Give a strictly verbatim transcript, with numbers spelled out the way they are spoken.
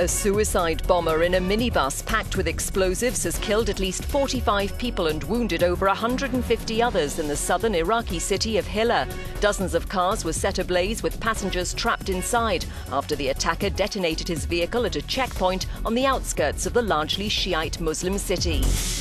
A suicide bomber in a minibus packed with explosives has killed at least forty-five people and wounded over one hundred fifty others in the southern Iraqi city of Hilla. Dozens of cars were set ablaze with passengers trapped inside after the attacker detonated his vehicle at a checkpoint on the outskirts of the largely Shi'ite Muslim city.